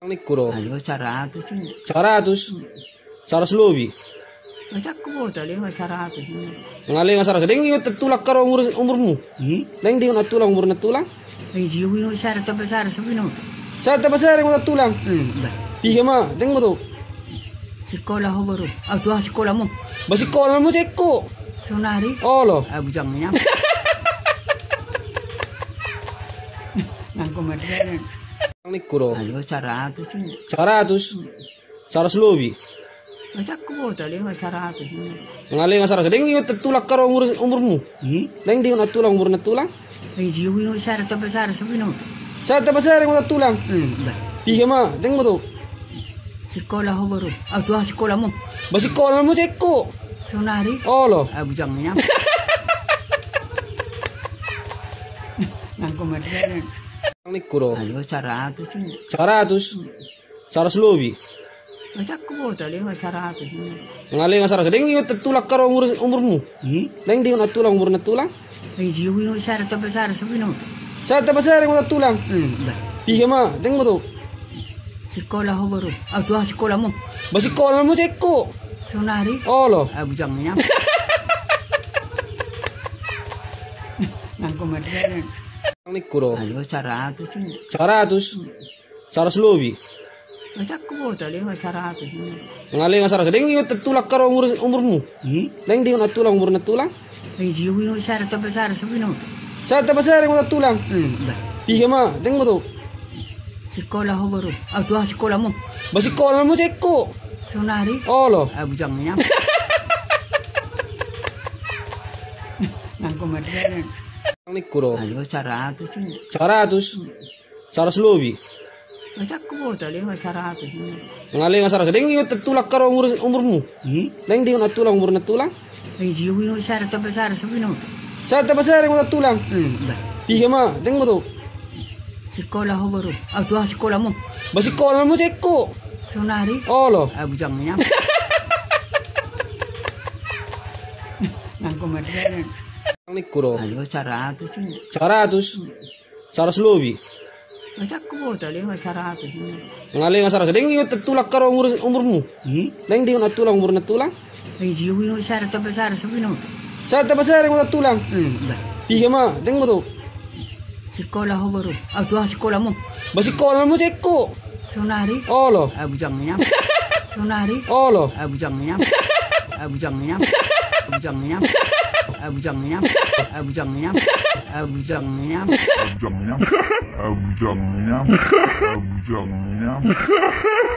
Nikkuro. Allora 100 sì. 100. 100 lobi. Ma tak ko tali nga 100 sì. Ngaling nga 100. Ding ingat tulak karo umurmu. Ding di tulang umur natulang. Ay di yung 100 besar sa minuto. Sa besar mo tulang. Piga ma, ding mo to. Sekolah ho baru. Tu sekolah mo. Ba sekolah mo seko. Sonari. Olo. Bujang niya. Nang kumadyan. Nikkuro. Allora 100 sì. 100. 100 lobi. Ma tak ko tali nga 100 sì. Ngaling nga 100. Ding ingat tulak karo umurmu. Ding di tulang umur natulang. Ay di yung 100 besar sa minuto. Sa besar mo tulang. Piga ma, ding mo to. Sekolah ho baru. Tu sekolah mo. Ba sekolah mo seko. Sonari. Olo. Bujang niya. Nang kumadyan. Nikkuro. Allora 100 sì. 100. 100 lobi. Ma tak ko tali nga 100 sì. Ngaling nga 100. Ding ingat tulak karo umurmu. Ding di tulang umur natulang. Ay di yung 100 besar sa minuto. Sa besar mo tulang. Piga ma, ding mo to. Sekolah ho baru. Tu sekolah mo. Ba sekolah mo seko. Sonari. Olo. Bujang niya. Nang kumadyan. Nikkuro. Allora 100 sì. 100. 100 lobi. Ma tak ko tali nga 100 sì. Ngaling nga 100. Ding ingat tulak karo umurmu. Ding di tulang umur natulang. Ay di yung 100 besar sa minuto. Sa besar mo tulang. Piga ma, ding mo to. Sekolah ho baru. Tu sekolah mo. Ba sekolah mo seko. Sonari. Olo. Bujang niya. Nang kumadyan. Nikkuro. Allora 100 sì. 100. 100 lobi. Ma tak ko tali nga 100 sì. Ngaling nga 100. Ding ingat tulak karo umurmu. Ding di tulang umur natulang. Ay di yung 100 besar sa minuto. Sa besar mo tulang. Piga ma, ding mo to. Sekolah ho baru. Tu sekolah mo. Ba sekolah mo seko. Sonari. Olo. Bujang niya. Nang kumadyan. Nikkuro. Allora 100 sì. 100. 100 lobi. Ma tak ko tali nga 100 sì. Ngaling nga 100. Ding ingat tulak karo umurmu. Ding di tulang umur natulang. Ay di yung 100 besar sa minuto. Sa besar mo tulang. Piga ma, ding mo to. Sekolah ho baru. Tu sekolah mo. Ba sekolah mo seko. Sonari. Olo. Bujang niya. Sonari. Olo. Bujang niya. Bujang niya. Bujang niya. Bujang niya. Bujang niya. Bujang niya. Bujang niya. Bujang niya. Bujang niya.